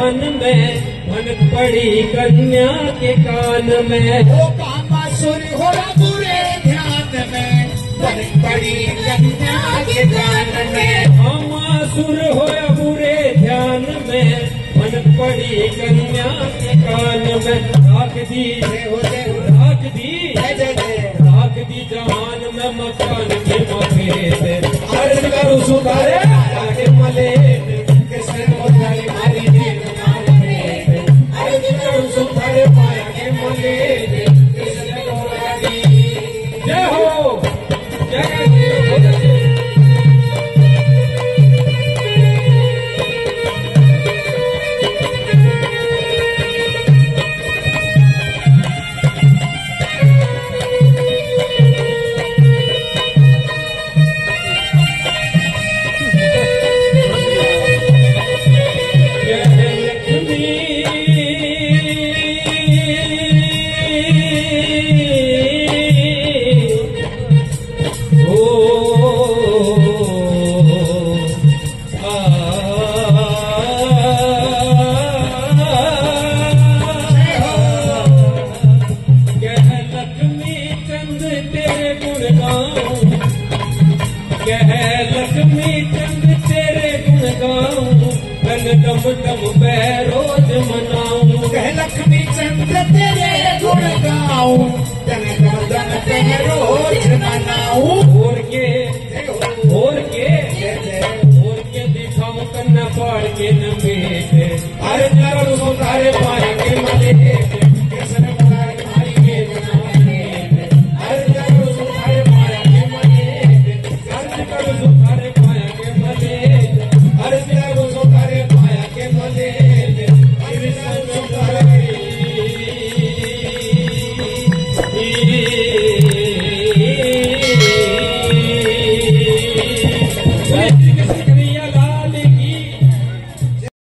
ध्यान में, भनक पड़ी कन्या के कान में। वो कामासुर हो बुरे ध्यान में, भनक पड़ी कन्या के कान में। कामासुर हो बुरे ध्यान में, भनक पड़ी कन्या के कान में। राख दी राख दी राख दी जहान में मकान के मफेद, अर्ज करूं सुधारे आगे मले कृष्ण मोधारी मारी देव नाम में। अर्ज करूं सुधारे पाया के मले कृष्ण मोधारी। जय हो जय देव। डम डम बैरोज मनाऊं, कह लक्ष्मी चंद्र तेरे गुण गाऊं, डम डम बैरोज मनाऊं। और के दिखाऊं कन्ना पाड़ के नमेट, अरे करूं सुधारे पाया के मले कृष्ण मुरारी मारी के नमेट। अरे करूं सुधारे पाया के मले, अर्ज करूं सुधारे पाया के मले, अर्ज करूं सुधारे पाया के मले, अर्ज करूं सुधारे।